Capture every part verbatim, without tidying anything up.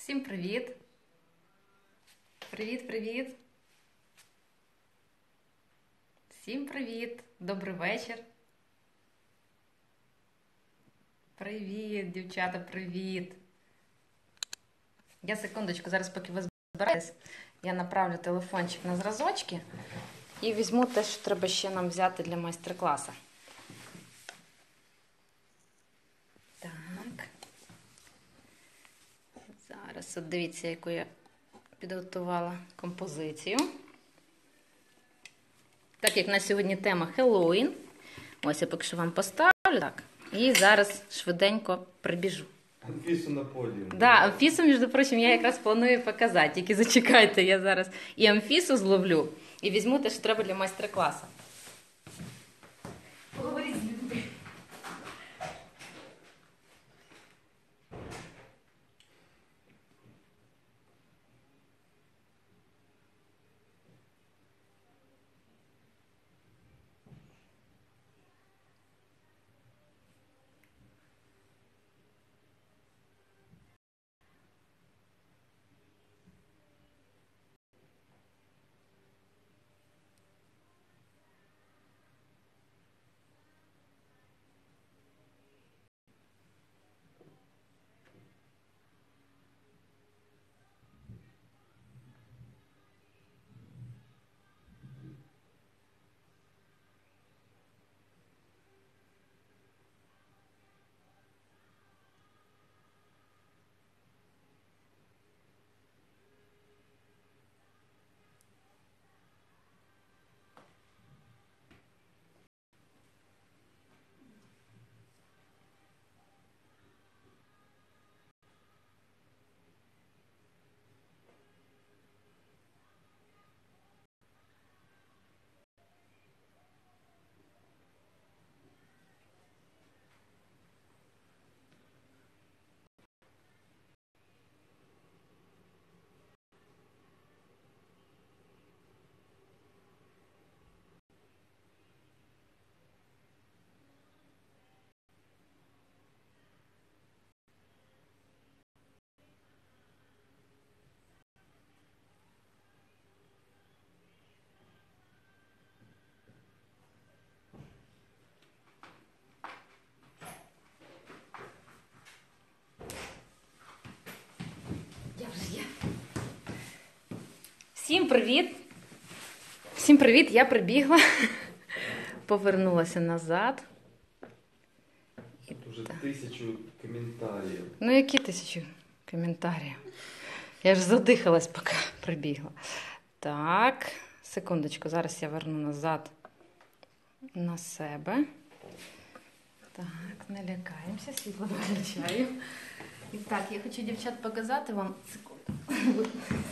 Всім привіт! Привіт-привіт! Всім привіт! Добрий вечір! Привіт, дівчата, привіт! Я секундочку, зараз поки ви збираєтесь, я направлю телефончик на зразочки і візьму те, що треба ще нам взяти для майстер-класу. Так. Зараз от дивіться, яку я підготувала композицію. Так як на сьогодні тема Хеллоуін, ось я поки що вам поставлю, так, і зараз швиденько прибіжу. Анфісу на подіум. Да, Анфісу, між прочим, я якраз планую показати, тільки зачекайте, я зараз і Анфісу зловлю, і візьму те, що треба для майстер-класу. Поговоріть з людьми. Всім привіт! Всім привіт! Я прибігла, повернулася назад. Тут вже тисячу коментарів. Ну, які тисячу коментарів? Я ж задихалась, поки прибігла. Так, секундочку, зараз я верну назад на себе. Так, не лякаємося, світло виключаю. І так, я хочу, дівчат, показати вам, секунду.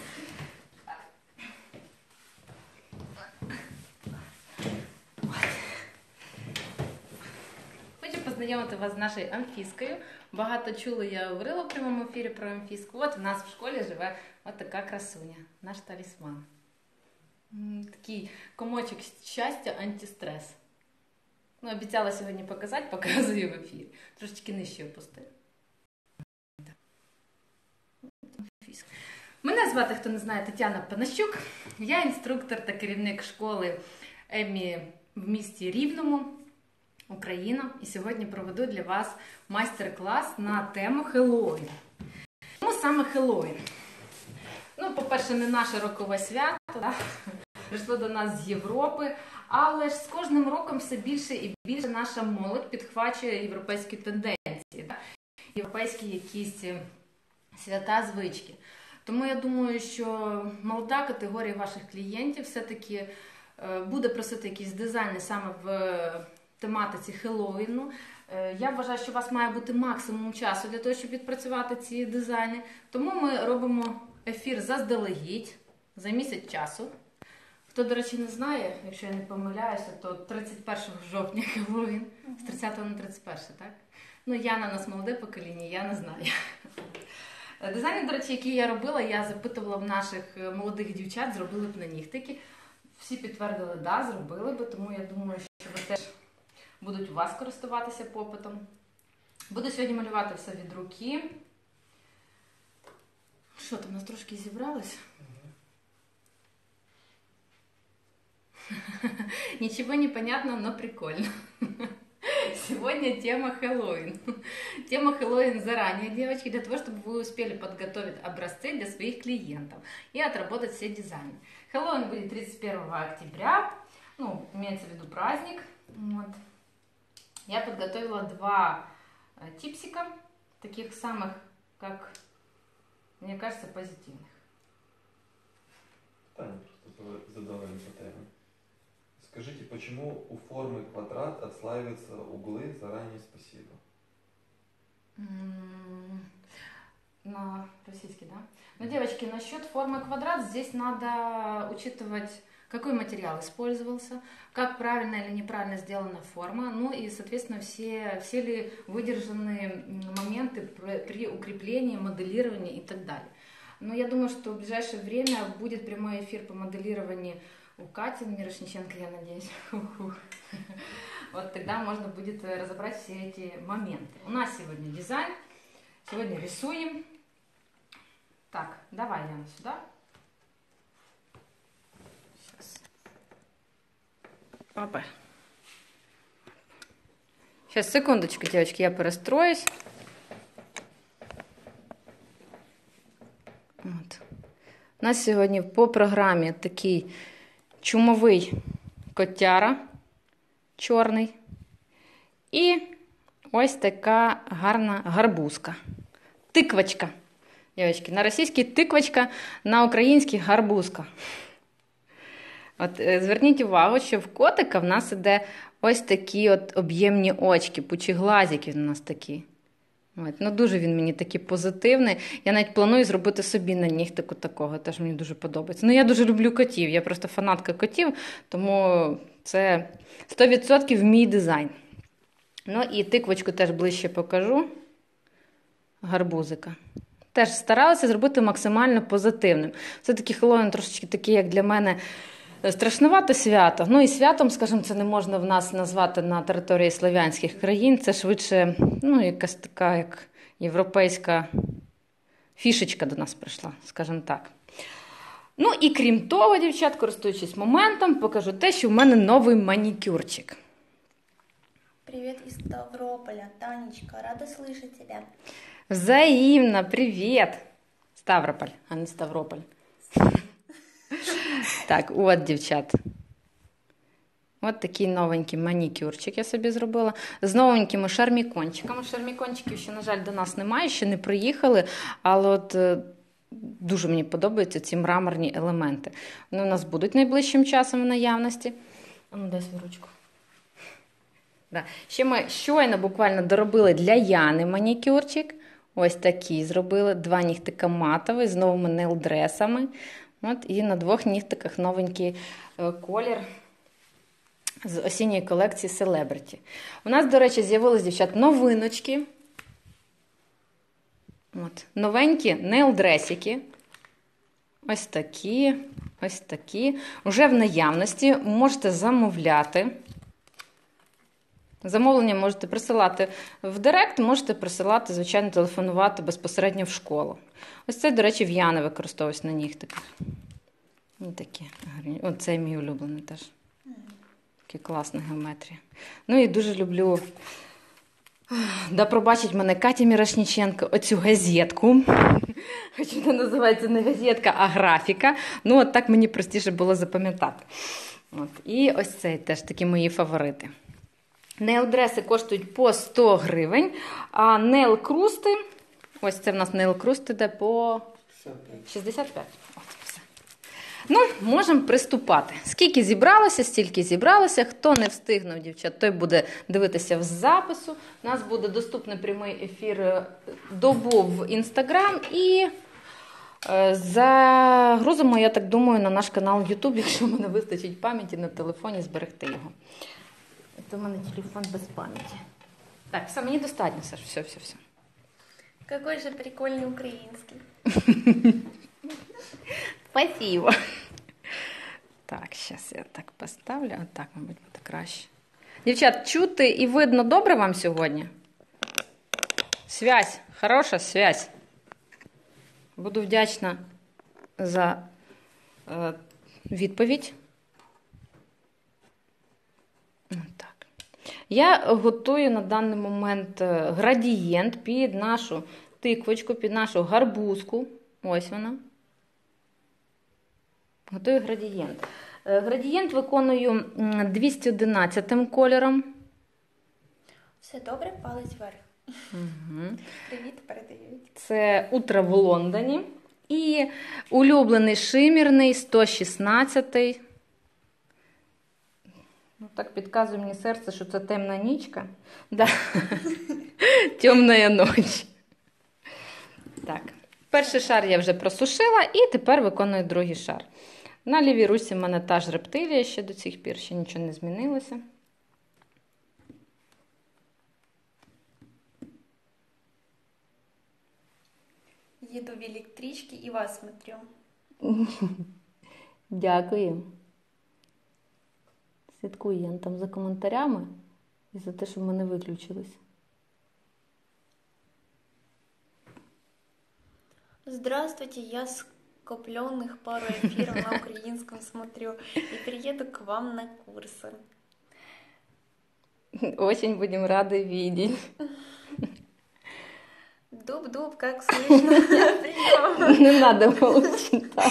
Познайомити вас з нашою Анфіскою. Багато чули, я говорила в прямому ефірі про Анфіску. От у нас в школі живе от така красуня, наш талісман. Такий комочок щастя, антистрес. Ну, обіцяла сьогодні показати, показую в ефірі. Трошечки нижче опустив. Мене звати, хто не знає, Тетяна Панащук. Я інструктор та керівник школи Еммі в місті Рівному, Україна, і сьогодні проведу для вас майстер-клас на тему Хеллоуін. Чому саме Хеллоуін? Ну, по-перше, не наше рокове свято, так? Прийшло до нас з Європи, але ж з кожним роком все більше і більше наша молодь підхвачує європейські тенденції, так? Європейські якісь свята, звички. Тому я думаю, що молода категорія ваших клієнтів все-таки буде просити якісь дизайни саме в тематиці Хеллоуіну. Я вважаю, що у вас має бути максимум часу для того, щоб відпрацювати ці дизайни. Тому ми робимо ефір заздалегідь, за місяць часу. Хто, до речі, не знає, якщо я не помиляюся, то тридцять першого жовтня Хеллоуін, з тридцятого на тридцять перше, так? Ну, Яна, нас молоде покоління, я не знаю. Дизайни, до речі, які я робила, я запитувала в наших молодих дівчат, зробили б на нігтики. Всі підтвердили, да, зробили би, тому я думаю, що ви теж будуть у вас користуватися попитом. Буду сьогодні малювати все від руки. Що там, у нас трошки зібралось? Ничего не понятно, но прикольно. Сегодня тема Хэллоуин. Тема Хэллоуин заранее, девочки, для того, чтобы вы успели подготовить образцы для своих клиентов и отработать все дизайны. Хэллоуин будет тридцать первого октября, ну, имеется в виду праздник. Вот. Я подготовила два типсика, таких самых, как мне кажется, позитивных. Таня просто задала мне по теме. Скажите, почему у формы квадрат отслаиваются углы? Заранее спасибо. На российский, да? Ну, девочки, насчет формы квадрат здесь надо учитывать, какой материал использовался, как правильно или неправильно сделана форма, ну и, соответственно, все, все ли выдержаны моменты при укреплении, моделировании и так далее. Но я думаю, что в ближайшее время будет прямой эфир по моделированию у Кати Мирошниченко, я надеюсь. Вот тогда можно будет разобрать все эти моменты. У нас сегодня дизайн, сегодня рисуем. Так, давай, Яна, сюда. Сейчас. Папа. Сейчас, секундочку, девочки, я перестроюсь. Вот. У нас сьогодні по програмі такий чумовий котяра чорний і ось така гарна гарбузка. Тиквочка. Дівчатки, на російській тиквочка, на українській гарбузка. От зверніть увагу, що в котика в нас іде ось такі от об'ємні очки, пучеглазики у нас такі. От, ну дуже він мені такий позитивний. Я навіть планую зробити собі на нігтику такого, теж мені дуже подобається. Ну я дуже люблю котів, я просто фанатка котів, тому це сто відсотків мій дизайн. Ну і тиквочку теж ближче покажу. Гарбузика. Теж старалася зробити максимально позитивним. Все-таки Хеллоуін трошечки такий, як для мене, страшнувате свято. Ну і святом, скажімо, це не можна в нас назвати на території слов'янських країн. Це швидше, ну, якась така, як європейська фішечка до нас прийшла, скажімо так. Ну і крім того, дівчат, користуючись моментом, покажу те, що в мене новий манікюрчик. Привет из Ставрополя, Танечка, рада слышать тебя. Взаимно, привет! Ставрополь, а не Ставрополь. Так, от, дівчат. От такий новенький манікюрчик я собі зробила. З новенькими шармікончиками. Шармікончиків ще, на жаль, до нас немає, ще не приїхали. Але от дуже мені подобаються ці мраморні елементи. Вони у нас будуть найближчим часом в наявності. А ну, дай свою ручку. Да. Ще ми щойно буквально доробили для Яни манікюрчик. Ось такий зробили. Два нігтика матові з новими нейл-дресами. От, і на двох нігтиках новенький е, колір з осінньої колекції Celebrity. У нас, до речі, з'явились, дівчат, новиночки. От, новенькі нейл-дресики. Ось такі, ось такі. Уже в наявності можете замовляти. Замовлення можете присилати в директ, можете присилати, звичайно, телефонувати безпосередньо в школу. Ось це, до речі, в Яни використовується на нігтиках. Ось такі гарні. Оце мій улюблений теж. Такі класна геометрія. Ну і дуже люблю, да пробачить мене Катя Мірошниченко, оцю газетку. Хоч вона називається не газетка, а графіка. Ну от так мені простіше було запам'ятати. От. І ось це теж такі мої фаворити. Нейл-дреси коштують по сто гривень, а нейл-крусти, ось це в нас нейл-круст іде по шістдесят п'ять. От, все. Ну, можемо приступати. Скільки зібралося, стільки зібралося. Хто не встигнув, дівчат, той буде дивитися в запису. У нас буде доступний прямий ефір добу в Інстаграм і загрузимо, я так думаю, на наш канал YouTube, якщо в мене вистачить пам'яті на телефоні зберегти його. Это у меня телефон без памяти. Так, все, мне достаточно, Саш, все, все, все. Какой же прикольный украинский. Спасибо. Так, сейчас я так поставлю. А так, мабуть, буде краще. Дівчат, чути і видно добре вам сьогодні? Связь, хороша связь. Буду вдячна за е, відповідь. Так. Я готую на даний момент градієнт під нашу тиквочку, під нашу гарбузку. Ось вона. Готую градієнт. Градієнт виконую двісті одинадцятим кольором. Все добре, палець вверх. Угу. Привіт, передають. Це утро в Лондоні. І улюблений шимірний сто шістнадцятий. Ну, так підказує мені серце, що це темна нічка. Да. Темна ніч. Так. Перший шар я вже просушила і тепер виконую другий шар. На лівій руці в мене та ж рептилія ще до цих пір, ще нічого не змінилося. Їду в електричці і вас смотрю. Дякую. Слідкую я там за коментарями і за те, щоб ми не виключились. Здравствуйте, я с копленных пару эфиров на украинском смотрю и приеду к вам на курсы. Очень будем рады видеть. Дуб-дуб, как слышно? Прием. Не надо молчать так.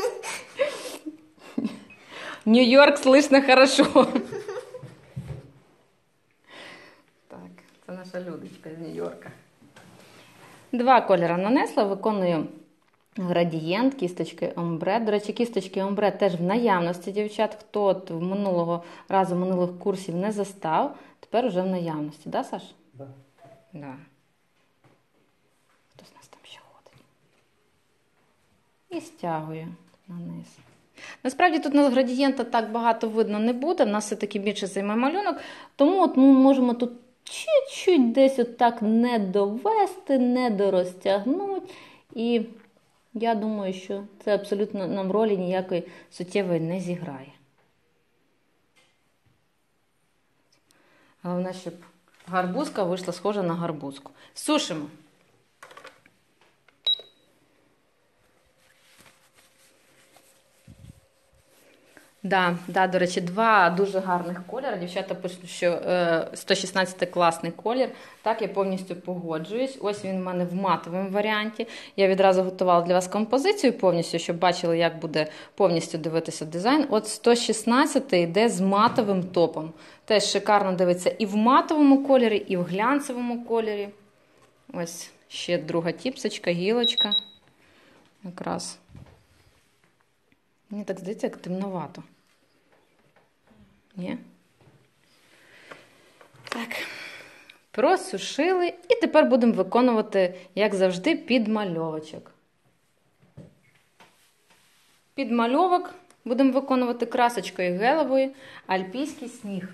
Нью-Йорк слышно хорошо. Так, це наша Людочка з Нью-Йорка. Два кольори нанесла, виконую градієнт, кісточки омбре. До речі, кісточки омбре теж в наявності, дівчат. Хто от в минулого разу минулих курсів не застав, тепер вже в наявності. Да, Саш? Да. Да. Хтось у нас там ще ходить. І стягую наниз. Насправді тут на градієнта так багато видно не буде, в нас все-таки більше займе малюнок, тому от ми можемо тут чуть-чуть десь от так не довести, не дорозтягнути. І я думаю, що це абсолютно нам ролі ніякої суттєвої не зіграє. Головне, щоб гарбузка вийшла схожа на гарбузку. Сушимо. Да, да, до речі, два дуже гарних кольори. Дівчата пишуть, що е, сто шістнадцятий класний колір. Так, я повністю погоджуюсь. Ось він в мене в матовому варіанті. Я відразу готувала для вас композицію повністю, щоб бачили, як буде повністю дивитися дизайн. От сто шістнадцятий йде з матовим топом. Теж шикарно дивиться і в матовому кольорі, і в глянцевому кольорі. Ось ще друга тіпсочка, гілочка. Якраз. Мені так здається, як темновато. Ні? Так. Просушили. І тепер будемо виконувати, як завжди, підмальовочок. Підмальовок будемо виконувати красочкою гелевою альпійський сніг.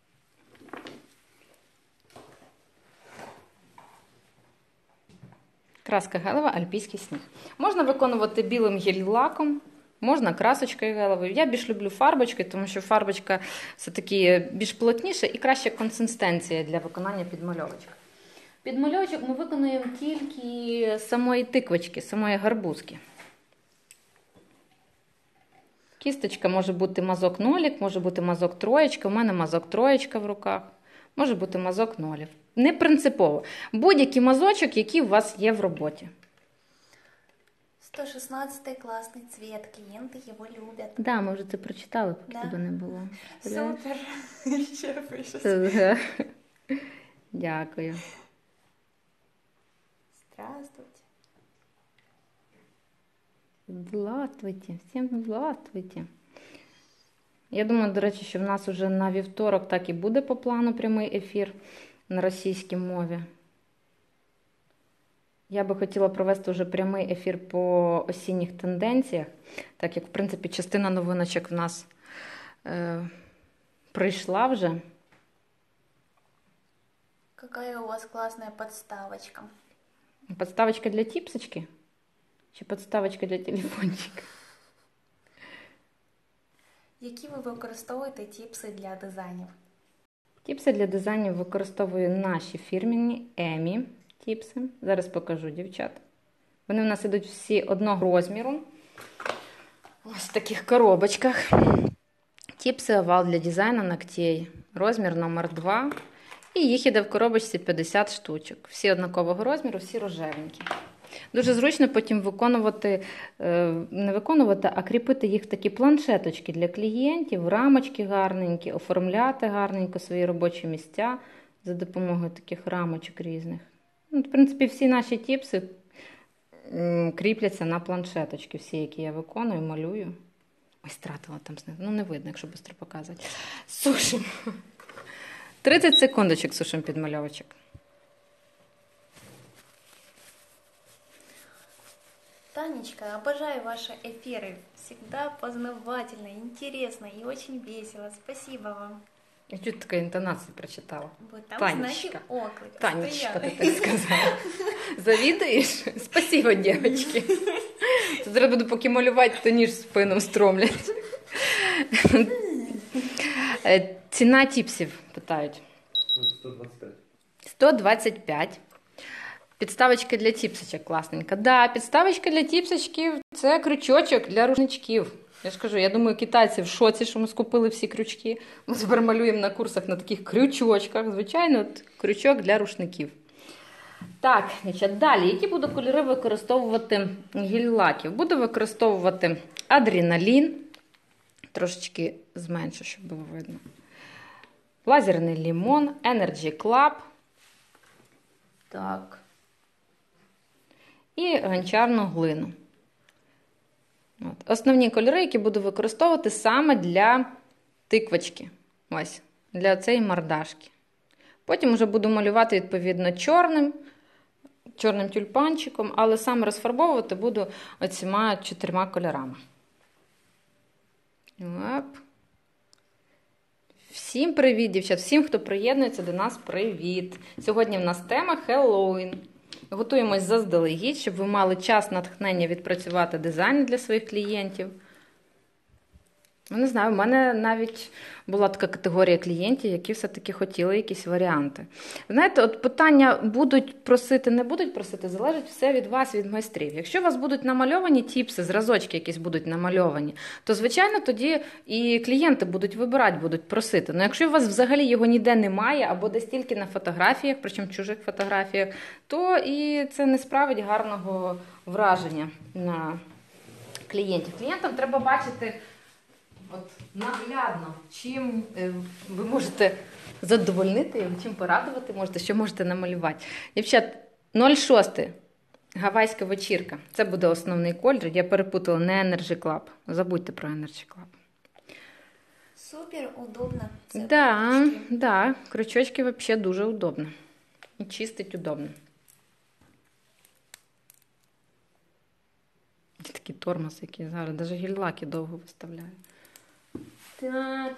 Краска гелева альпійський сніг. Можна виконувати білим гель-лаком. Можна красочкою гелевою. Я більш люблю фарбочкою, тому що фарбочка все-таки більш плотніша і краща консистенція для виконання підмальовочок. Підмальовочок ми виконуємо тільки самої тиквочки, самої гарбузки. Кісточка може бути мазок нолік, може бути мазок троєчка. У мене мазок троєчка в руках. Може бути мазок нолів. Не принципово. Будь-який мазочок, який у вас є в роботі. сто шістнадцятий классный цвет, клиенты его любят. Да, ми вже це прочитали, поки Да. тебе не було. Супер. Ще пишуть. Дякую. Здравствуйте. Здравствуйте, всім здравствуйте. Я думаю, до речі, що в нас уже на вівторок так і буде по плану прямий ефір на російській мові. Я би хотіла провести вже прямий ефір по осінніх тенденціях, так як, в принципі, частина новиночок в нас е, прийшла вже. Какая у вас классная подставочка. Подставочка для тіпсочки? Чи подставочка для телефончика? Які ви використовуєте тіпси для дизайнів? Тіпси для дизайнів використовую наші фірмені Емі тіпси. Зараз покажу, дівчат. Вони в нас ідуть всі одного розміру. Ось в таких коробочках. Тіпси овал для дизайну ногтей. Розмір номер два. І їх іде в коробочці п'ятдесят штучок. Всі однакового розміру, всі рожевенькі. Дуже зручно потім виконувати, не виконувати, а кріпити їх в такі планшеточки для клієнтів, рамочки гарненькі, оформляти гарненько свої робочі місця за допомогою таких рамочок різних. Ну, в принципі, всі наші тіпси кріпляться на планшеточки, всі, які я виконую, малюю. Ось, стратила там знизу. Ну, не видно, якщо швидко показувати. Сушимо. тридцять секундочок сушимо підмальовочок. Танечка, обожаю ваши эфиры. Всегда познавательно, интересно и очень весело. Спасибо вам. Я чуть така інтонацію прочитала. Вот там Танечка. знаки оклик. Танечка, ти постоянно. так сказала. Завідуєш? Спасибо, дівчатки. Зараз буду поки малювати, то ніж спину стромлять. Е, Ціна тіпсів, питають. сто двадцять п'ять. сто двадцять п'ять. Підставочка для тіпсочок класненька. Да, підставочка для тіпсочків – це крючочок для рушничків. Я ж кажу, я думаю, китайці в шоці, що ми скупили всі крючки. Ми тепер малюємо на курсах на таких крючочках. Звичайно, от, крючок для рушників. Так, значить, далі. Які буду кольори використовувати гель-лаків? Буду використовувати адреналін. Трошечки зменшу, щоб було видно. Лазерний лимон, Energy Club. Так. І гончарну глину. От. Основні кольори, які буду використовувати саме для тиквочки. Ось, для цієї мордашки. Потім вже буду малювати, відповідно, чорним, чорним тюльпанчиком, але саме розфарбовувати буду оціма чотирма кольорами. Оп. Всім привіт, дівчат! Всім, хто приєднується до нас, привіт! Сьогодні в нас тема Хеллоуін. Готуємось заздалегідь, щоб ви мали час, натхнення відпрацювати дизайн для своїх клієнтів. Ну, не знаю, в мене навіть була така категорія клієнтів, які все-таки хотіли якісь варіанти. Знаєте, от питання будуть просити, не будуть просити, залежить все від вас, від майстрів. Якщо у вас будуть намальовані тіпси, зразочки якісь будуть намальовані, то, звичайно, тоді і клієнти будуть вибирати, будуть просити. Ну, якщо у вас взагалі його ніде немає, або десь тільки на фотографіях, причому чужих фотографіях, то і це не справить гарного враження на клієнтів. Клієнтам треба бачити от наглядно, чим ви можете задовольнити його, чим порадувати можете, що можете намалювати. Дівчат, нуль шість. Гавайська вечірка. Це буде основний колір. Я перепутала не Energy Club. Забудьте про Energy Club. Супер удобно. Да, да, крючочки взагалі дуже удобно. І чистить удобно. Такий тормоз, який зараз, навіть гель-лаки довго виставляю. Так,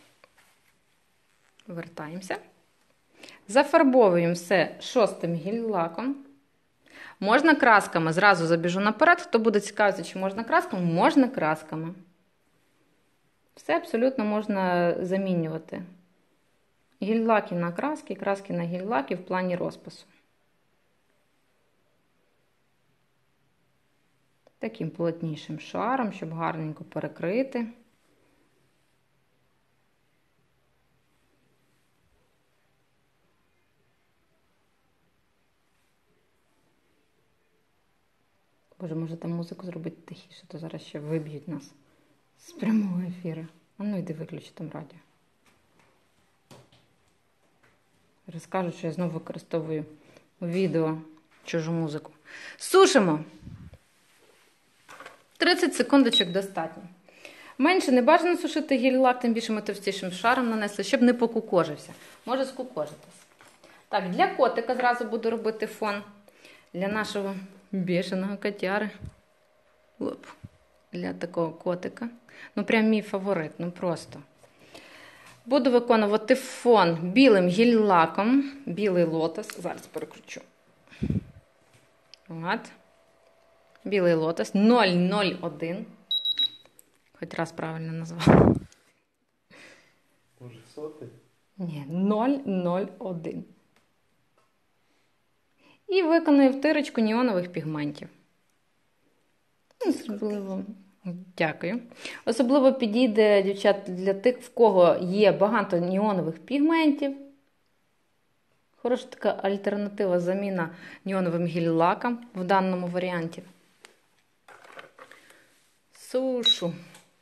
вертаємося. Зафарбовуємо все шостим гель-лаком. Можна красками, зразу забіжу наперед. Хто буде цікавитися, чи можна красками? Можна красками. Все абсолютно можна замінювати. Гель-лаки на краски, краски на гель-лаки в плані розпису. Таким плотнішим шаром, щоб гарненько перекрити. Боже, може там музику зробити тихіше, то зараз ще виб'ють нас з прямого ефіру. А ну йди виключи там радіо. Розкажуть, що я знову використовую у відео чужу музику. Сушимо! тридцять секундочок достатньо. Менше не бажано сушити гель-лак, тим більше ми товстішим шаром нанесли, щоб не покукожився. Може скукожитись. Так, для котика зразу буду робити фон. Для нашого бешеного котяри. Оп. Для такого котика. Ну, прям мій фаворит, ну просто. Буду виконувати фон білим гель-лаком. Білий лотос. Зараз перекручу. От. Білий лотос. нуль нуль один. Хоч раз правильно назвала. Може сотий? Ні, нуль нуль один. І виконую втирочку неонових пігментів. Особливо, дякую. Особливо підійде, дівчат, для тих, в кого є багато неонових пігментів. Хороша така альтернатива, заміна неоновим гель-лакам в даному варіанті. Сушу.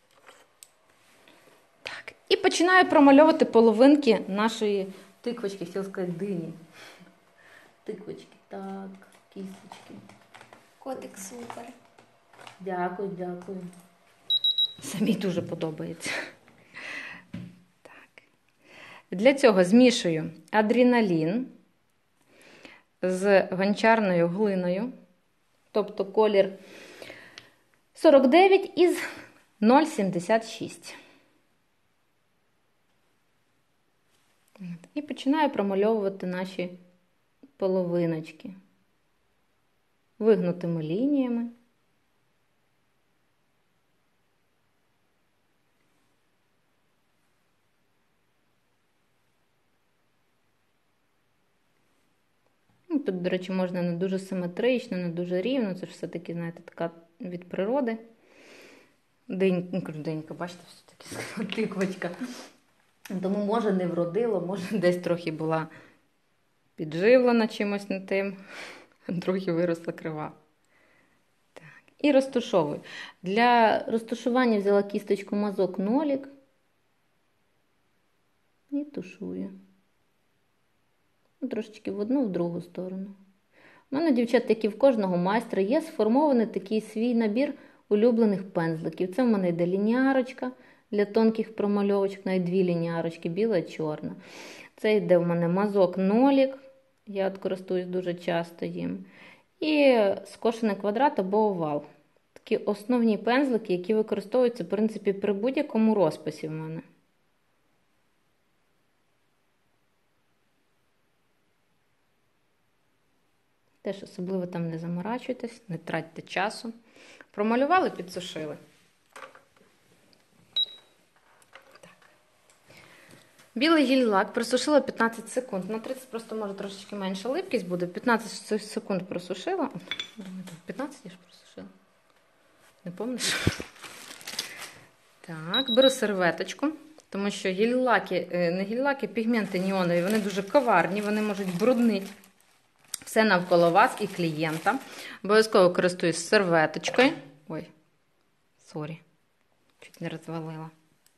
Так. І починаю промальовувати половинки нашої тиквочки, хотіла сказати дині. Тиквочки, так, кісточки. Котик супер. Дякую, дякую. Самій дуже подобається. Так. Для цього змішую адреналін з гончарною глиною, тобто колір сорок дев'ять із нуль сімдесят шість. І починаю промальовувати наші половиночки вигнутими лініями. Тут, до речі, можна не дуже симетрично, не дуже рівно. Це ж все-таки, знаєте, така від природи. Денька, денька, бачите, все-таки тиквочка. Тому, може, не вродило, може, десь трохи була підживлена чимось не тим, трохи виросла крива. Так. І розтушовую. Для розтушування взяла кісточку мазок нолік і тушую. Трошечки в одну, в другу сторону. У мене, дівчат, як і в кожного майстра, є сформований такий свій набір улюблених пензликів. Це в мене йде лініарочка для тонких промальовочок, навіть дві лініарочки, біла і чорна. Це йде в мене мазок нолік, я от користуюсь дуже часто їм. І скошений квадрат або овал. Такі основні пензлики, які використовуються, в принципі, при будь-якому розписі в мене. Теж особливо там не заморачуйтесь, не тратьте часу. Промалювали, підсушили. Так. Білий гель-лак просушила п'ятнадцять секунд. На тридцять просто, може, трошечки менша липкість буде. п'ятнадцять секунд просушила. п'ятнадцять я ж просушила. Не пам'ятаєш? Так, беру серветочку. Тому що гель-лаки, не гель-лаки, пігменти неонові, вони дуже коварні, вони можуть бруднити все навколо вас і клієнта. Обов'язково користуюсь серветочкою. Ой, сорі, чуть не розвалила.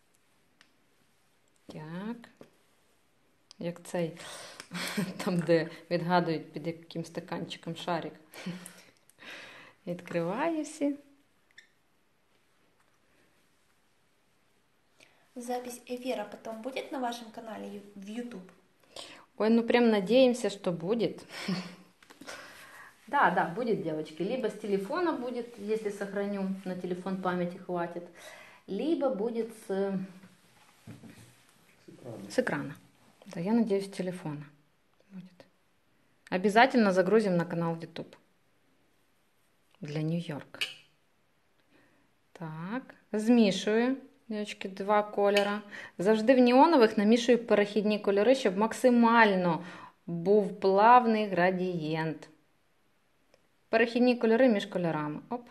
Так. Як цей, там, де відгадують під яким стаканчиком шарик. Відкриваю всі. Запись эфира потом будет на вашем канале в YouTube? Ой, ну прям надеемся, что будет. Да, да, будет, девочки. Либо с телефона будет, если сохраню, на телефон памяти хватит. Либо будет с, С экрана. с экрана. Да, я надеюсь, с телефона будет. Обязательно загрузим на канал YouTube. Для Нью-Йорка. Так, змішую. Дівчатки, два кольори. Завжди в неонових намішую перехідні кольори, щоб максимально був плавний градієнт. Перехідні кольори між кольорами. Оп.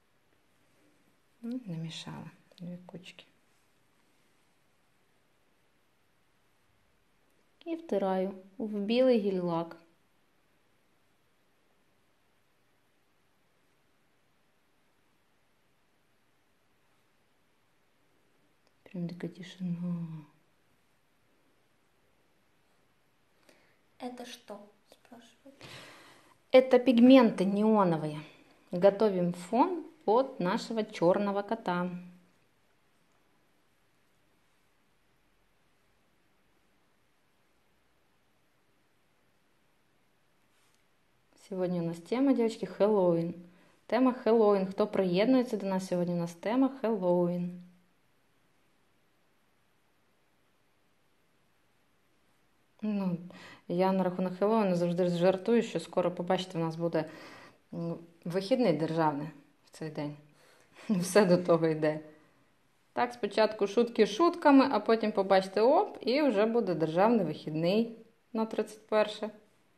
Намішала дві кучки. І втираю в білий гель-лак. Прям такая тишина. Это что? Спрашивают. Это пигменты неоновые. Готовим фон под нашего черного кота. Сегодня у нас тема, девочки, Хэллоуин. Тема Хэллоуин. Кто приєднується до нас, сьогодні у нас тема Хэллоуин. Ну, я на рахунок Хеллоуіну завжди жартую, що скоро, побачите, у нас буде вихідний державний в цей день. Все до того йде. Так, спочатку шутки шутками, а потім побачите, оп, і вже буде державний вихідний на тридцять перше.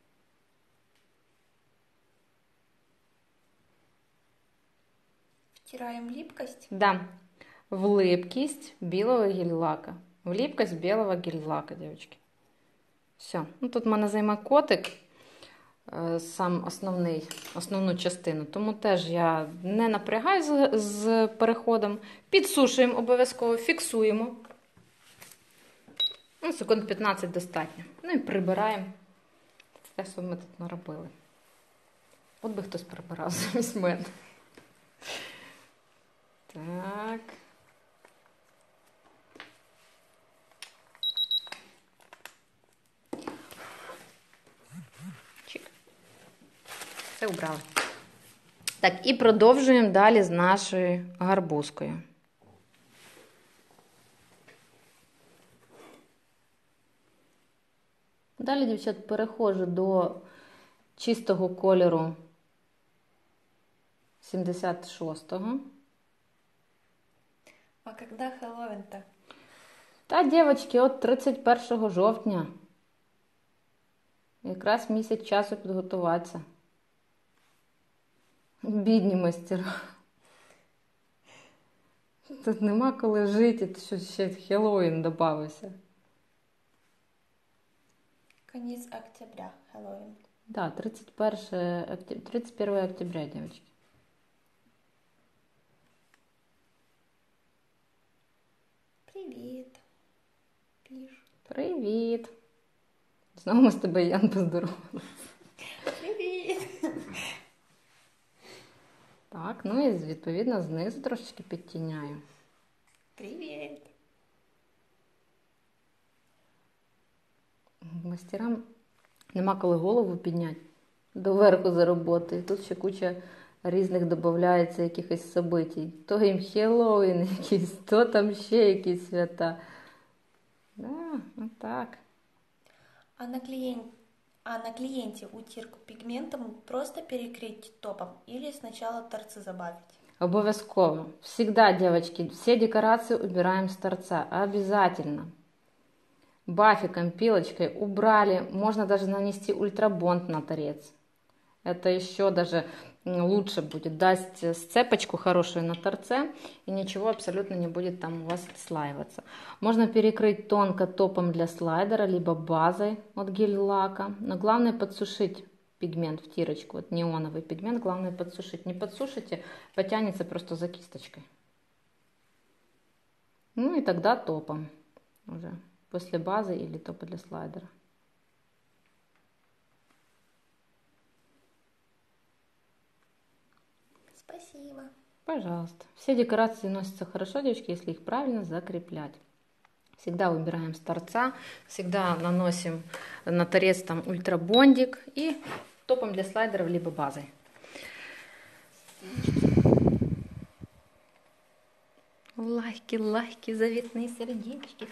В Стираем липкость. Да. В липкість білого гель-лака. В липкость білого гель-лака, дівчатки. Все. Ну, тут в мене займе котик, сам основний, основну частину. Тому теж я не напрягаю з, з переходом. Підсушуємо обов'язково, фіксуємо. Ну, секунд п'ятнадцять достатньо. Ну і прибираємо. Це те, що ми тут наробили. От би хтось прибирав замість мене. Так. Чик. Все убрали. Так, і продовжуємо далі з нашою гарбузкою. Далі, дівчат, переходжу до чистого кольору сімдесят шостого. А когда Хэллоуин-то? Та, дівчатки, от тридцять першого жовтня. Якраз місяць часу підготуватися. Бідні майстера. Тут нема коли жити, то що ще Хеллоуін додався. Конец октября, Хэллоуин. Да, тридцать первое, тридцать первое октября, девочки. Привет. Пиш. Привіт. Знову ми з тобою, Ян, поздоровалися. Привет. Так, ну і відповідно знизу трошечки підтіняю. Привет. Мастерам нема коли голову підняти доверху за роботи. Тут ще куча різних додається якихось событий. То їм Хеллоуін якийсь, то там ще якісь свята. Да, ну так. А на, клиент... а на клиенте утирку пигментом просто перекрыть топом или сначала торцы забавить? Обов'язково. Всегда, девочки, все декорации убираем с торца. Обязательно. Бафиком, пилочкой убрали. Можно даже нанести ультрабонд на торец. Это еще даже лучше будет. Даст сцепочку хорошую на торце. И ничего абсолютно не будет там у вас слаиваться. Можно перекрыть тонко топом для слайдера, либо базой от гель-лака. Но главное подсушить пигмент в тирочку. Вот неоновый пигмент. Главное подсушить. Не подсушите, потянется просто за кисточкой. Ну и тогда топом уже. После базы или топа для слайдера. Спасибо. Пожалуйста. Все декорации носятся хорошо, девочки, если их правильно закреплять. Всегда убираем с торца, всегда наносим на торец там ультрабондик и топом для слайдеров либо базой. Лайки, лайки, заветные сердечки.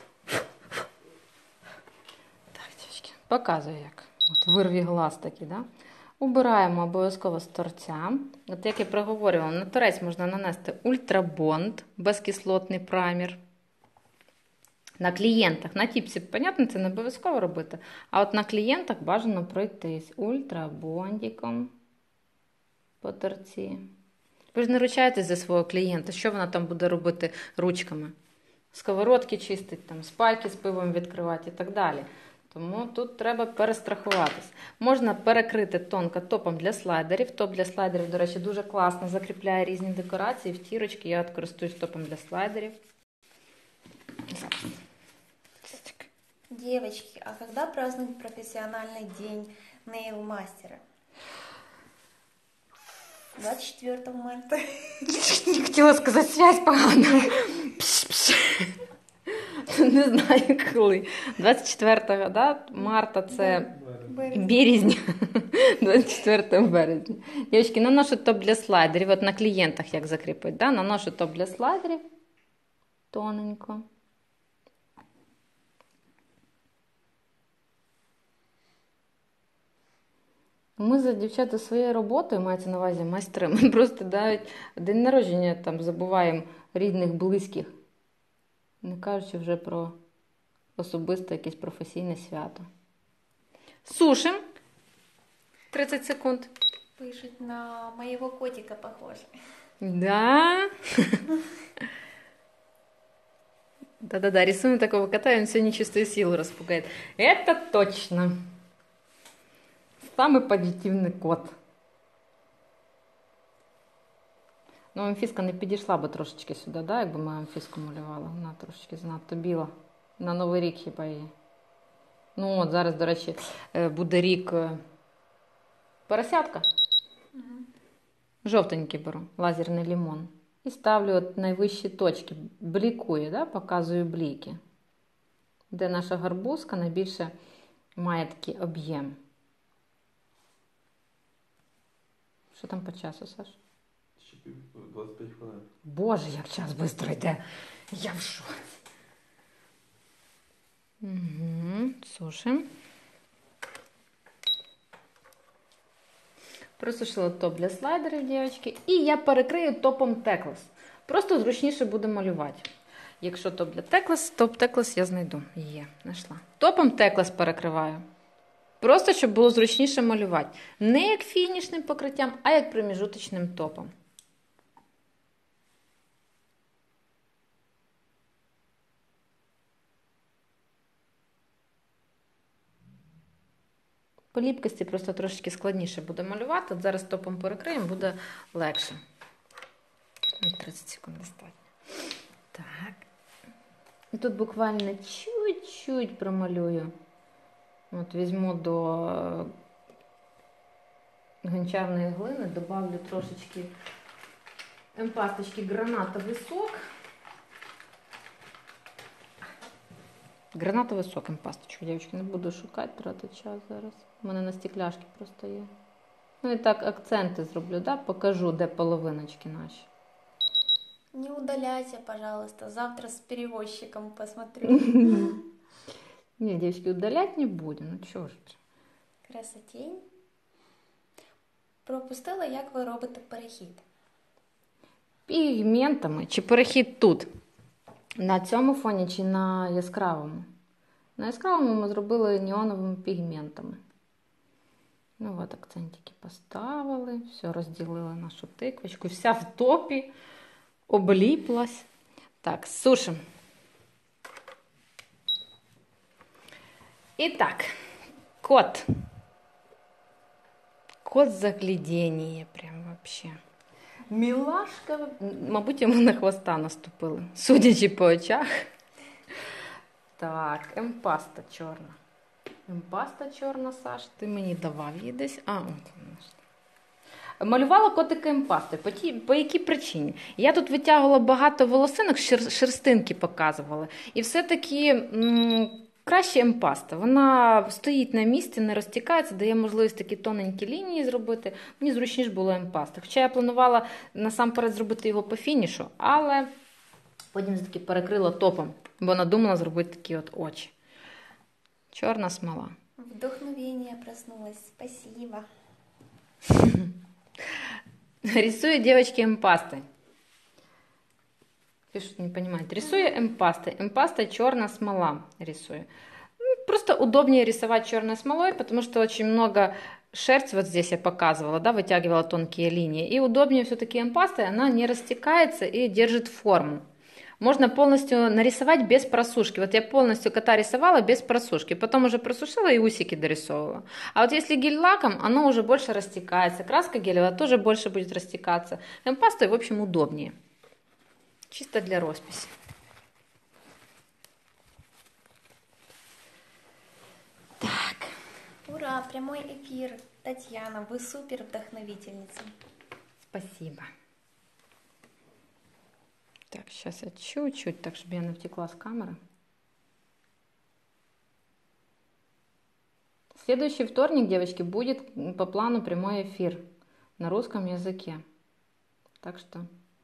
Показую як. От вирві глаз такий, да? Убираємо обов'язково з торця. От як я проговорювала, на торець можна нанести ультрабонд, безкислотний праймер. На клієнтах, на тіпсі, понятно, це не обов'язково робити. А от на клієнтах бажано пройтись ультрабондиком по торці. Ви ж не ручаєтесь за свого клієнта, що вона там буде робити ручками? Сковородки чистить, там, спайки з пивом відкривати і так далі. Тому тут треба перестрахуватись. Можна перекрити тонко топом для слайдерів. Топ для слайдерів, до речі, дуже класно закріпляє різні декорації. В тірочки я от користуюсь топом для слайдерів. Девочки, а когда празднуют профессиональный день нейл-мастера? двадцать четвёртого марта. Хотіла сказати, связь погана. Не знаю коли. двадцять четвертого да? Марта це березня. двадцять четвертого березня. Дівчатки, наношу топ для слайдерів. От на клієнтах як закріпити. Да? Наношу топ для слайдерів. Тоненько. Ми за дівчата своєю роботою, мається на увазі майстри, ми просто навіть день народження там забуваємо рідних, близьких. Не кажучи вже про особисте якесь професійне свято. Сушим. тридцать секунд. Пишет, на моего котика похоже. Да? Да-да-да, рисуем такого кота, и он все нечистую силу распугает. Это точно. Самый позитивний кот. Ну, Амфіска не підійшла би трошечки сюди, да, якби ми Амфіску малювали. Вона трошечки занадто біла. На Новий рік хіба її. Ну от, зараз, до речі, буде рік поросятка. Угу. Жовтенький беру, лазерний лимон. І ставлю от найвищі точки. Блікую, да, показую бліки. Де наша гарбузка найбільше має такий об'єм. Що там по часу, Саш? Ще двадцять п'ять хвилин. Боже, як час швидко йде. Я в шоці. Угу, сушим. Просушила топ для слайдерів, дівчатки. І я перекрию топом Teclas. Просто зручніше буде малювати. Якщо топ для Teclas, топ Teclas я знайду. Є, знайшла. Топом Teclas перекриваю. Просто, щоб було зручніше малювати. Не як фінішним покриттям, а як проміжуточним топом. По ліпкості просто трошечки складніше буде малювати. От зараз топом перекриємо, буде легше. тридцять секунд достатньо. Так. І тут буквально чуть-чуть промалюю. От візьму до гончарної глини, добавлю трошечки емпасточки гранатовий сок. Гранатовий сок, емпасточку, дівчатки, не буду шукати, тратити час зараз. У мене на стекляшки просто є. Ну і так акценти зроблю, да? Покажу, де половиночки наші. Не удаляйте, пожалуйста, завтра с перевозчиком посмотрю. Не, девочки, удалять не будем, ну чого ж. Красотень. Пропустила, як ви робите перехід. Пігментами, чи перехід тут? На цьому фоні чи на яскравому? На яскравому ми зробили неоновими пігментами. Ну от акцентики поставили, все, розділили нашу тиквочку. Вся в топі, обліплась. Так, сушимо. І так, кот. Кот заглядіння, прям вообще. Мілашка, мабуть, йому на хвоста наступили, судячи по очах. Так, емпаста чорна. Емпаста чорна, Саш, ти мені давав її десь. А, от. Малювала котика емпасти. По, ті, по якій причині? Я тут витягувала багато волосинок, шер, шерстинки показувала. І все-таки м, краще емпаста. Вона стоїть на місці, не розтікається, дає можливість такі тоненькі лінії зробити. Мені зручніше було емпаста. Хоча я планувала насамперед зробити його по фінішу, але потім все-таки перекрила топом, бо надумала зробити такі от очі. Чорна смола. Вдохновение проснулось. Спасибо. Рисую, девочки, эмпастой. Пишут, не понимают. Рисую эмпастой. Эмпастой черная смола рисую. Просто удобнее рисовать черной смолой, потому что очень много шерсть вот здесь я показывала, да, вытягивала тонкие линии. И удобнее все-таки эмпастой, она не растекается и держит форму. Можно полностью нарисовать без просушки. Вот я полностью кота рисовала без просушки. Потом уже просушила и усики дорисовывала. А вот если гель-лаком, оно уже больше растекается. Краска гелевая тоже больше будет растекаться. Эмпастой, в общем, удобнее. Чисто для росписи. Так. Ура, прямой эфир. Татьяна, вы супер вдохновительница. Спасибо. Так, сейчас я чуть-чуть, так, чтобы я не втекла с камеры. Следующий вторник, девочки, будет по плану прямой эфир на русском языке. Так что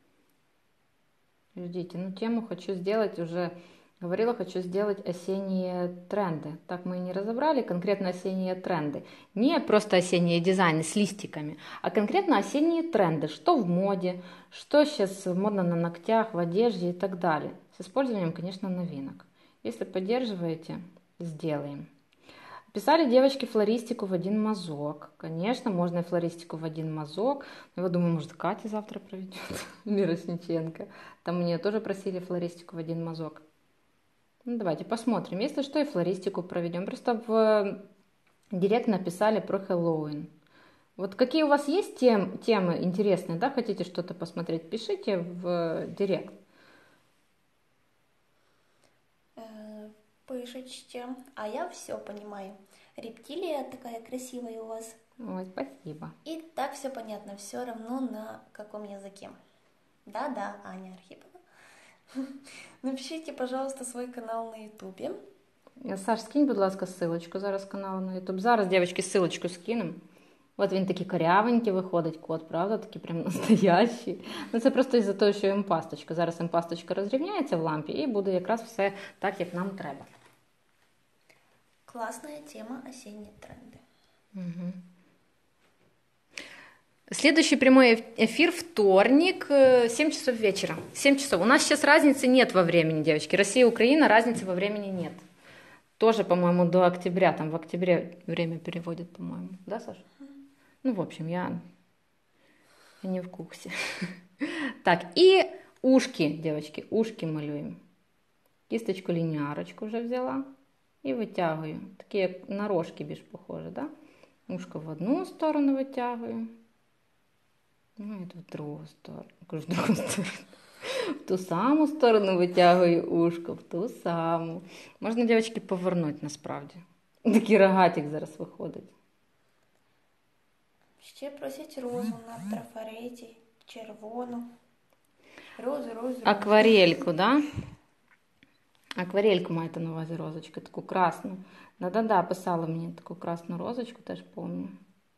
ждите. Ну, тему хочу сделать уже, говорила, хочу сделать осенние тренды. Так мы и не разобрали конкретно осенние тренды. Не просто осенние дизайны с листиками, а конкретно осенние тренды. Что в моде, что сейчас модно на ногтях, в одежде и так далее. С использованием, конечно, новинок. Если поддерживаете, сделаем. Вписали девочки флористику в один мазок. Конечно, можно и флористику в один мазок. Но я думаю, может, Катя завтра проведет, Мирошниченко. Там мне тоже просили флористику в один мазок. Ну, давайте посмотрим. Если что, и флористику проведем. Просто в директ написали про Хэллоуин. Вот какие у вас есть тем, темы интересные, да, хотите что-то посмотреть, пишите в директ. Э, Пышечки. А я все понимаю. Рептилия такая красивая у вас. Ой, спасибо. И так все понятно, все равно на каком языке. Да-да, Аня Архипова. Напишите, пожалуйста, свой канал на ютубе. Саш, скинь, будь ласка, ссылочку зараз каналу на ютуб. Зараз, дівчатки, ссылочку скинемо. От він такий корявенький виходить кот, правда? Такий прям настоящий. Ну це просто із-за того, що імпасточка. Зараз імпасточка розрівняється в лампі і буде якраз все так, як нам треба. Классная тема осенние тренды. Угу. Следующий прямой эфир вторник, семь часов вечера. семь часов. У нас сейчас разницы нет во времени, девочки. Россия и Украина, разницы во времени нет. Тоже, по-моему, до октября. Там в октябре время переводят, по-моему. Да, Саша? Ну, в общем, я, я не в курсе. Так, и ушки, девочки, ушки малюем. Кисточку линярочку уже взяла и вытягиваю. Такие на рожки більш похожи, да? Ушко в одну сторону вытягиваю. Ну, и в другу сторону. В другу сторону. В ту саму сторону витягую ушко, в ту саму. Можна, дівчатки, повернути насправді. Такий рогатик зараз виходить. Ще просять розу на трафареті, червону. Розу, розу, розу. Акварельку, да? Акварельку маєте на увазі розочку, таку красну. Да-да-да, писала мені таку красну розочку, теж пам'ятаю.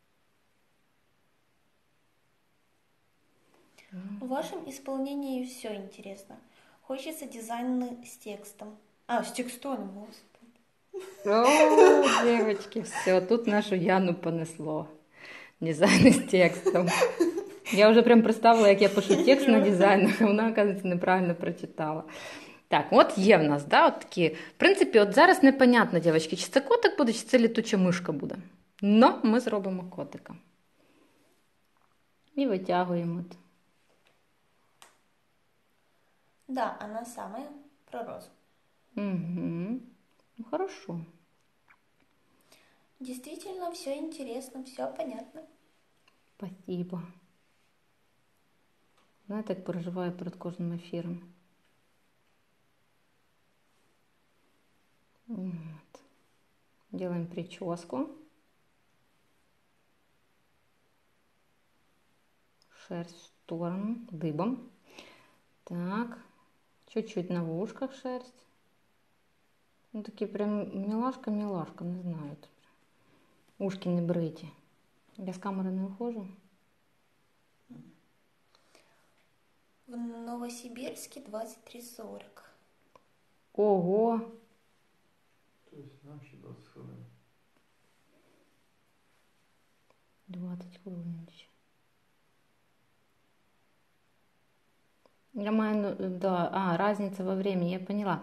В вашем исполнении все интересно. Хочется дизайны с текстом. А, с текстоном, господи. О, девочки, все, тут нашу Яну понесло. Дизайн з текстом. Я вже прям представила, як я пишу текст на дизайнах, а вона, оказується, неправильно прочитала. Так, от є в нас, да, от такі. В принципі, от зараз непонятно, дівчатки, чи це котик буде, чи це літуча мишка буде. Но ми зробимо котика. І витягуємо. Да, она самая про розу. Угу. Ну, хорошо. Действительно, все интересно, все понятно. Спасибо. Знаєте, як переживаю перед кожним ефіром. Вот. Делаем прическу. Шерсть в сторону, дыбом. Так. Чуть-чуть на ушках шерсть. Ну, такі прям милашка-милашка, не знаю. Ушки не бриті. Я з камери не виходжу. В Новосибирске двадцать три сорок. Ого! То есть нам ще двадцять хвилин. двадцять хвилин. Я маю, да, а, разница во времени, я поняла.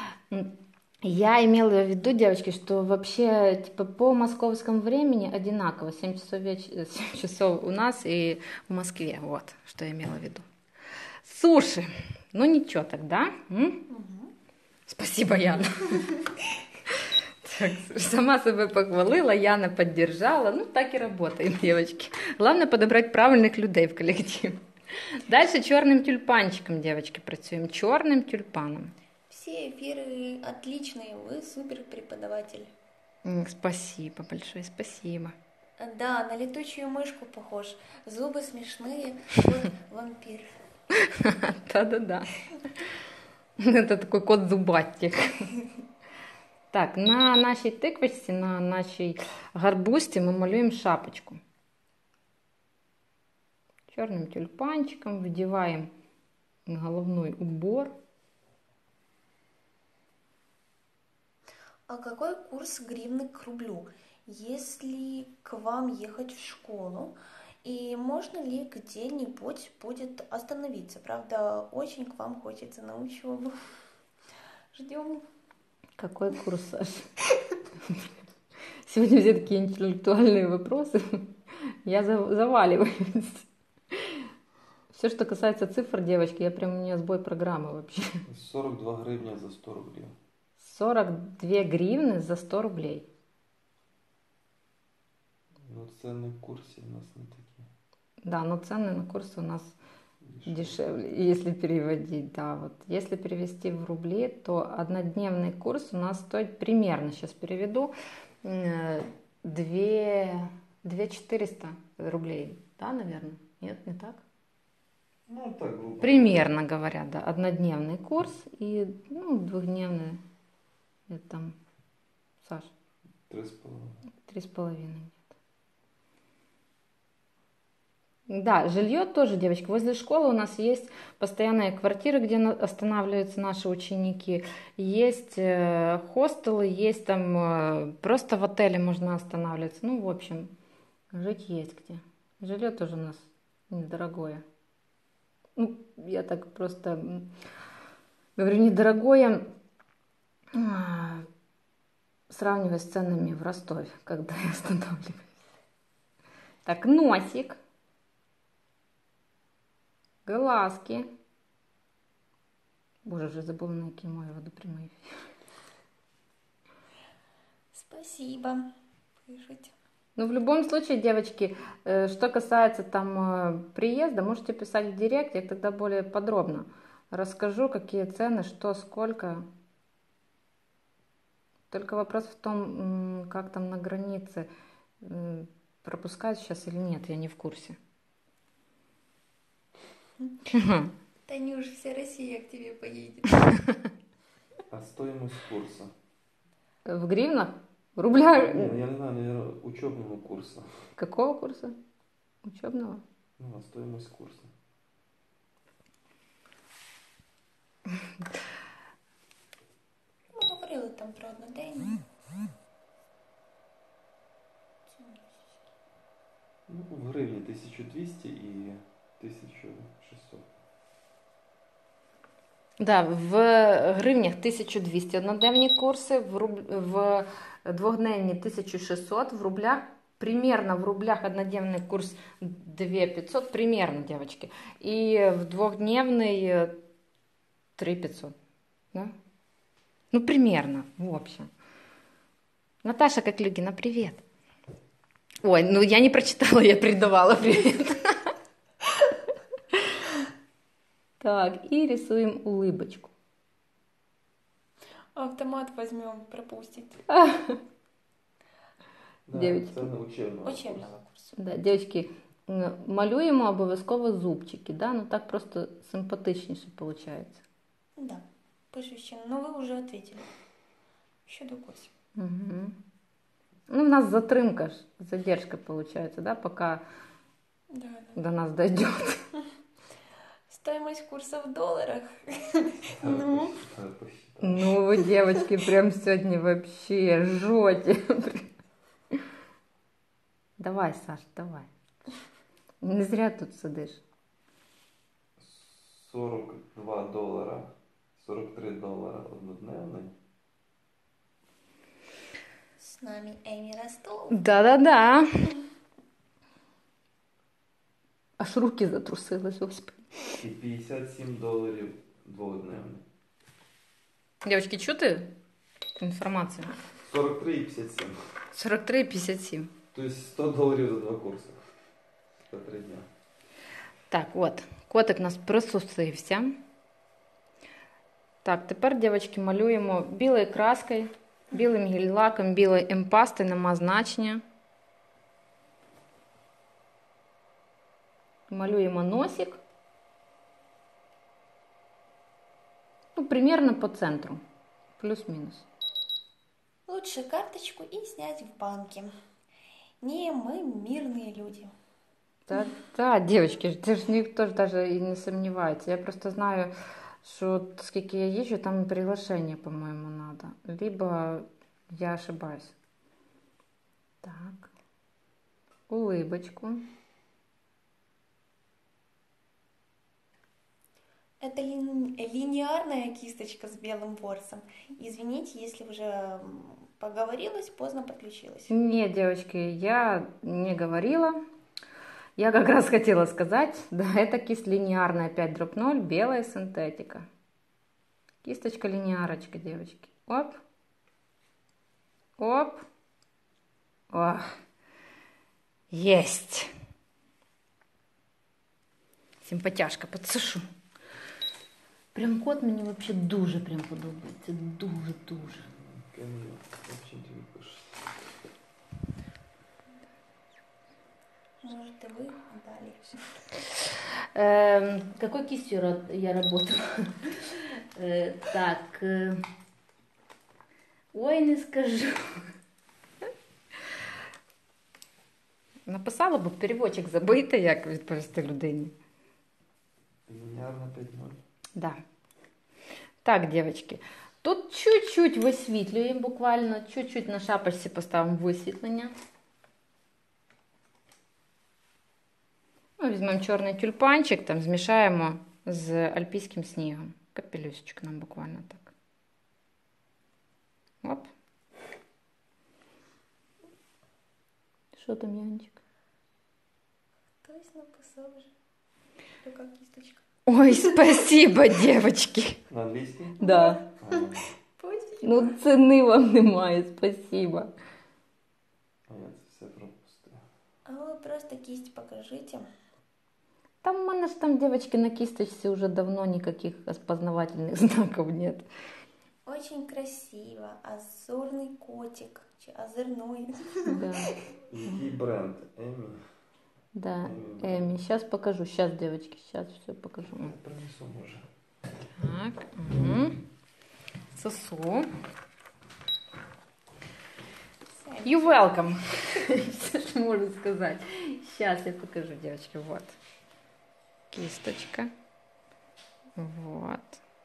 Я имела в виду, девочки, что вообще типа по московскому времени одинаково, семь часов, веч... семь часов у нас и в Москве, вот, что я имела в виду. Суши, ну ничего тогда. М? Угу. Спасибо, Яна. Так, сама себя похвалила, Яна поддержала, ну так и работаем, девочки. Главное подобрать правильных людей в коллектив. Дальше черным тюльпанчиком, девочки, працюем. Черным тюльпаном. Все эфиры отличные, вы супер преподаватель. Спасибо большое, спасибо. Да, на летучую мышку похож. Зубы смешные, вот вампир. Да-да-да. Это такой кот зубатик. Так, на нашій тиквочці, на нашій гарбузці ми малюємо шапочку. Черным тюльпанчиком вдеваем головной убор. А какой курс гривны к рублю, если к вам ехать в школу? И можно ли где-нибудь будет остановиться? Правда, очень к вам хочется на учебу. Ждем. Какой курс, Саша? Сегодня все такие интеллектуальные вопросы. Я за- заваливаюсь. Все, что касается цифр, девочки, я прям, у меня сбой программы вообще. сорок два гривня за сто рублей. сорок две гривны за сто рублей. Ну, цены в курсе у нас не такие. Да, но цены на курсы у нас Дешевле. дешевле, если переводить, да. Вот если перевести в рубли, то однодневный курс у нас стоит примерно, сейчас переведу, две четыреста рублей, да, наверное? Нет, не так? Ну, так грубо. Примерно говоря, да, однодневный курс и, ну, двухдневный, это там, Саш, Три с половиной. три с половиной. Да, жилье тоже, девочки. Возле школы у нас есть постоянные квартиры, где на- останавливаются наши ученики. Есть э, хостелы, есть там э, просто в отеле можно останавливаться. Ну, в общем, жить есть где. Жилье тоже у нас недорогое. Ну, я так просто м, говорю недорогое, а, сравнивая с ценами в Ростове, когда я останавливаюсь. Так, носик. Глазки. Боже, вже забула, на якій мові веду прямий ефір. Спасибо. Пишите. Ну, в любом случае, девочки, э, что касается там э, приезда, можете писать в директ, я тогда более подробно расскажу, какие цены, что, сколько. Только вопрос в том, м, как там на границе м, пропускают сейчас или нет, я не в курсе. Танюш, вся Россия к тебе поедет. А стоимость курса? В гривнах? В рублях? Не, я не знаю, наверное, учебного курса. Какого курса? Учебного? Ну, а стоимость курса. Ми говорили там про одноденні. Ну, в гривне тысяча двести и тысяча шестьсот. Да, в гривнях тисяча двісті одноденні курси, в, руб... в двохдневні тисяча шістсот, в рублях, примерно в рублях однодневный курс две тысячи пятьсот, примерно, девочки, и в двухдневный три тысячи пятьсот, да? Ну, примерно, в общем. Наташа Коклюгина, привет. Ой, ну я не прочитала, я передавала привет. Так, и рисуем улыбочку. Автомат возьмем, пропустить. Да, Девочки. цены учебного, Учебного курсу. Да, дівчатки, м, малюємо обов'язково зубчики, да? Ну так просто симпатичніше виходить. Да, пишу ще. Ну, ви вже ответили. Щодо курсів. Угу. Ну, у нас затримка, ж, задержка получается, да, пока Да, да. до нас дойдет. Стоимость курса в долларах. Ну, Ну, Ну, вы, девочки, прям сегодня вообще жжете. Давай, Саш, давай. Не зря тут сидиш. сорок два доллара, сорок три доллара однодневный. с нами Эми Ростов. Да-да-да. Аж руки затрусились, господи. И пятьдесят семь долларов двухдневный. Девочки, чути інформацію? сорок три и пятьдесят семь. сорок три і п'ятдесят сім. То есть сто долларов за два курса. За три дня. Так, от, котик у нас присусився. Так, тепер, дівчатки, малюємо білою краскою, білим гель-лаком, білою емпастою, нема значення. Малюємо носик. Ну, примерно по центру. Плюс-минус. Лучше карточку и снять в банке. Не, мы мирные люди. Да, да, девочки, это ж никто ж даже и не сомневается. Я просто знаю, что вот сколько я езжу, там приглашение, по-моему, надо. Либо я ошибаюсь. Так. Улыбочку. Это лин- линеарная кисточка с белым ворсом. Извините, если уже м, Поговорилась, поздно подключилась. Нет, девочки, я не говорила. Я как раз хотела сказать, да, это кисть линеарная пять дробь ноль, белая синтетика. Кисточка линеарочка, девочки. Оп. Оп. О. Есть. Симпатяшка, подсушу. Прям кот мені вообще дуже прям подобається. Дуже-дуже. Камила, очень тебе пишет. Может, и вы дали. Эм, какой кистью ра- я работала? Э, Так. э, Ой, не скажу. Написала б переводчик забити, як відповісти людині. Линеарно пять ноль. Да. Так, девочки. Тут чуть-чуть висвітлюємо, буквально, чуть-чуть на шапочці поставимо висвітлення. Ну, візьмемо чорний тюльпанчик, там змішаємо з альпійським снігом. Капелюсечку нам буквально так. Оп. Що там, Янчик? Хтось написав вже. Така кісточка. Ой, спасибо, девочки. На английский? Да. А, Спасибо. Ну, ціни вам немає, спасибо. а я це все пропустив. А вы просто кисть покажите. Там у мене ж там, девочки, на кисточке уже давно никаких опознавательных знаков нет. Очень красиво. Азурный котик. Чи озорной. Да, Який бренд? Емі? да, Эми. Сейчас покажу, сейчас, девочки, сейчас все покажу. Я принесу, може. Так, угу. Сосу. You welcome. Все, что можно сказать. Сейчас я покажу, девочки, вот. Кисточка. Вот.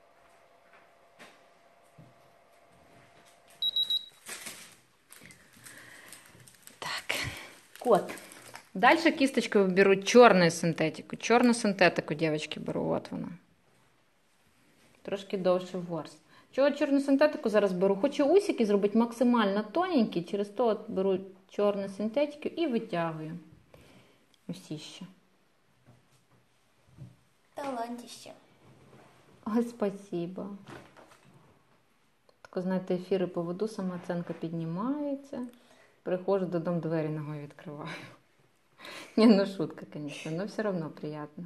Так, кот. Дальше кисточкой беру черную синтетику. Черную синтетику, девочки, беру. Вот вона. Трошки довше ворс. Чого чорну синтетику зараз беру? Хочу усики зробити максимально тоненькі, через то от беру чорну синтетику і витягую. Усі ще. Талантище. Ой, спасибо. Тако, знаєте, ефіри поведу, самооценка піднімається. Приходжу додому, двері ногою відкриваю. Не, ну шутка, конечно, но все равно приятно.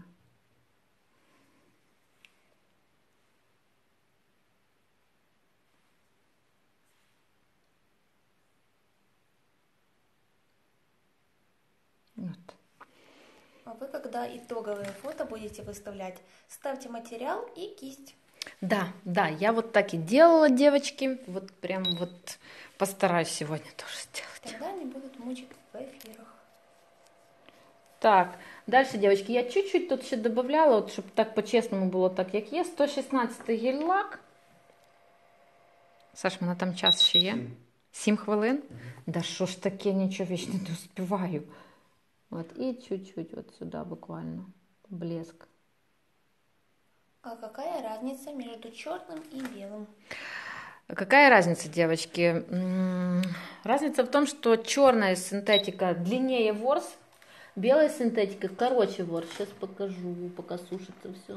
Вот. А вы, когда итоговые фото будете выставлять, ставьте материал и кисть. Да, да, я вот так и делала, девочки. Вот прям вот постараюсь сегодня тоже сделать. Тогда они будут мучить в эфирах. Так, дальше, девочки, я чуть-чуть тут ще добавляла, от, щоб так по-чесному було так, як є. сто шістнадцять гель-лак. Саш, мене там час ще є? Сім. Сім хвилин? Да що ж таке, нічого вічно не успіваю. От, і чуть-чуть от сюди буквально. Блеск. А какая разница между черным и белым? Какая разница, девочки? М, Разница в том, что черная синтетика длиннее ворс, белая синтетика короче ворс. Сейчас покажу, пока сушится все.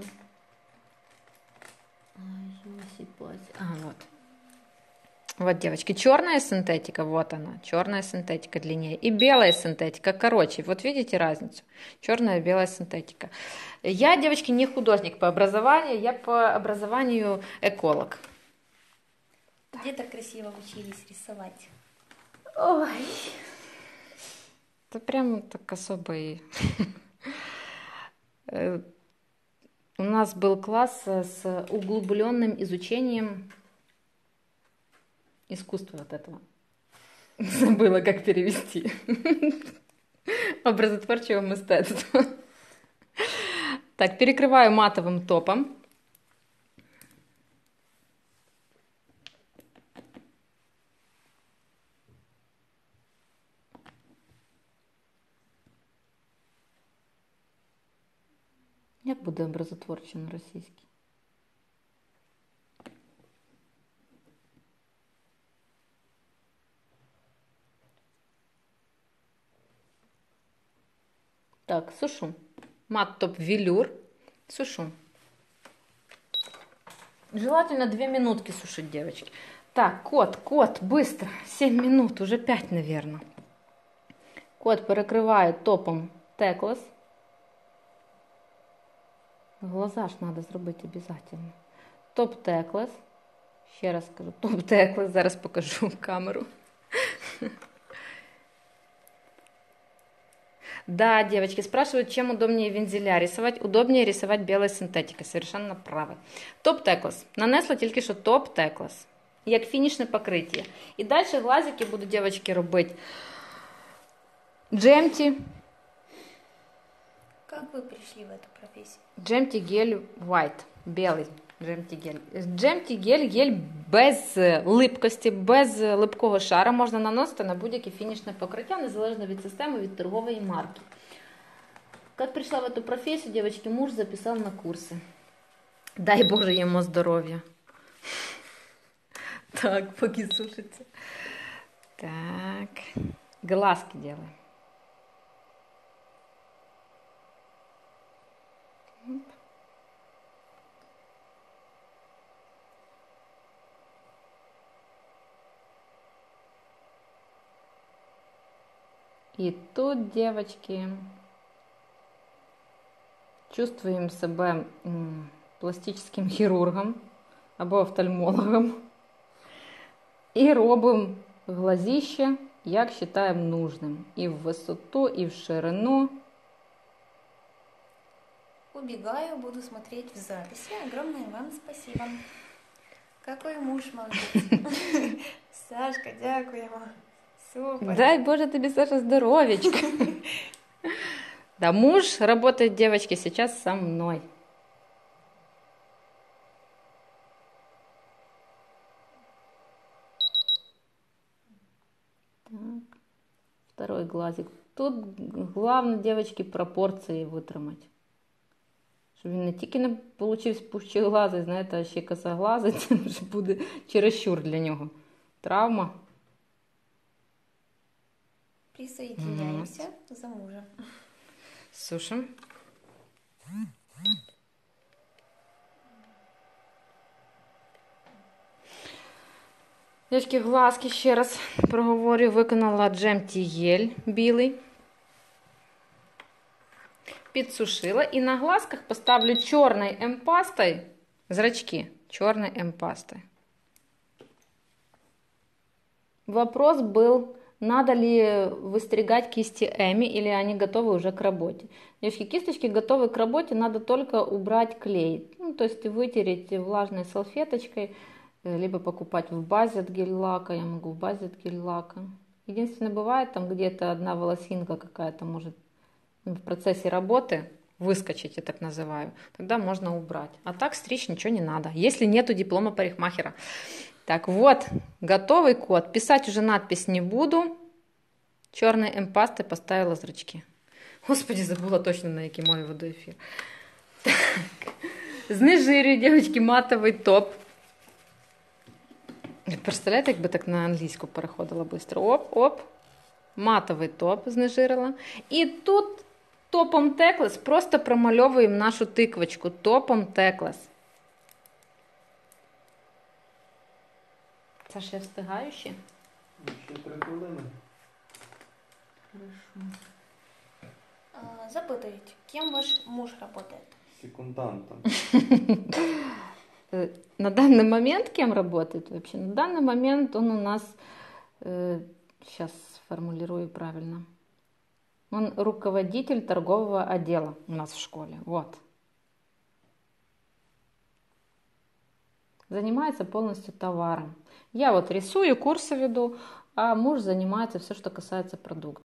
Ай, ёси-паси. А, вот. Вот, девочки, черная синтетика, вот она, черная синтетика длиннее. И белая синтетика короче. Вот видите разницу? Черная и белая синтетика. Я, девочки, не художник по образованию, я по образованию эколог. Где так красиво учились рисовать? Ой, это прям так особо и... Э, У нас был класс с углубленным изучением искусства вот этого. Забыла, как перевести. Образотворчого мистецтва. Так, перекрываю матовым топом. Як буде образотворче на російській? Так, сушу. Мат топ велюр. Сушу. Желательно две минутки сушить, девочки. Так, кот, кот, быстро. семь минут, уже пять, наверное. Кот перекрывает топом Теклас. Глаза ж надо зробити обязательно. Топ Теклас. Ще раз скажу, топ Теклас. Зараз покажу камеру. Да, девочки, спрашивают, чем удобнее вензеля рисовать. Удобнее рисовать белой синтетикой. Совершенно правы. Топ Теклас. Нанесла тільки що топ Теклас. Як фінішне покриття. І далі глазики буду, девочки, робити Джемті. Как вы пришли в эту профессию? Джемті гель white. Білий. Джемті гель. Джемті гель, гель без липкості, без липкого шара. Можна наносити на будь-яке фінішне покриття, незалежно від системи, від торгової марки. Как пришла в эту профессию, девочки, муж записал на курсы. Дай Боже ему здоровья. Так, поки сушится. Так, глазки делаем. И тут, девочки, чувствуем себя м, пластическим хирургом або офтальмологом. І робимо глазище, як вважаємо нужним. І в висоту, і в ширину. Убегаю, буду смотреть в записи. Огромное вам спасибо. Какой муж молодец. Сашка, дякуємо. Супер. Дай Боже тебе, Саша, здоровечко. Да, муж работает, девочки, сейчас со мной. Так, второй глазик. Тут главное, девочки, пропорции витримати. Щоб він не тільки не получився пущеглазий, знаєте, а ще косоглазий, це вже буде чересчур для нього. Травма. Присоединяемся mm-hmm. за мужа. Сушим. Девочки, глазки ще раз проговорю. Виконала Джемті гель білий. Підсушила. І на глазках поставлю чорною емпастою зрачки. Чорной эмпастой. Вопрос был, надо ли выстригать кисти Эми, или они готовы уже к работе. Девочки, кисточки готовы к работе, надо только убрать клей. Ну, то есть вытереть влажной салфеточкой, либо покупать в базе от гель-лака. Я могу в базе от гель-лака. Единственное, бывает там где-то одна волосинка какая-то может в процессе работы выскочить, я так называю. Тогда можно убрать. А так стричь ничего не надо, если нету диплома парикмахера. Так вот, готовый код. Писать уже надпись не буду. Черной эмпастой поставила зрачки. Господи, забыла точно, на який мові веду ефір. Так. Знежирюю, девочки, матовий топ. Представляєте, якби так на англійську переходила швидко. Оп, оп. Матовий топ знежирила. І тут топом Теклас просто промальовуємо нашу тиквочку. Топом Теклас. Саш, я встигаю ще? Ще три хвилини. Хорошо. А, запытываете, кем ваш муж работает? Секундантом. На данный момент кем работает вообще? На данный момент он у нас, э, сейчас сформулирую правильно, он руководитель торгового отдела у нас в школе. Вот. Занимается полностью товаром. Я вот рисую, курсы веду, а муж занимается все, что касается продуктов.